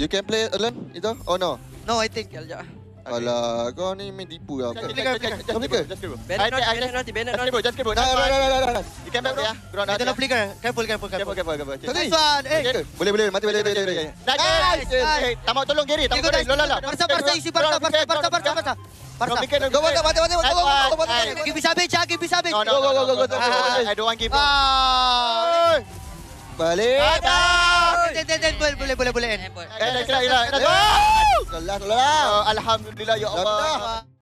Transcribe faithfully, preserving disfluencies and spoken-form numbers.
You can play alone, itu? Oh no. No, I think. Sekejap. Alah, kau ni main tipu lah. Just kill, just kill, just kill. Bennett not, Bennett not, Bennett Just not. kill, just kill. Dah, dah, dah, dah, dah, dah. You can back ya. Ground Kita out. nak flicker. Careful, careful, Careful, careful. careful, careful. Nice one. Eh. Boleh, boleh. Mati balik, balik, balik. Nice. Tamak tolong Gary, tamak tolong. Lola lah. Barca, Barca, isi Barca, Barca, Barca, Barca, Barca. Barca. Go, mati, mati, mati, mati, mati, mati. Give me savage, ah, give me savage. No, no, go, go, go, go. I don't want give. Ah. Balik. Den, den, den, boleh, boleh, boleh, boleh. Eh, dah kira, kira. Kelas, kelas. Alhamdulillah ya Allah.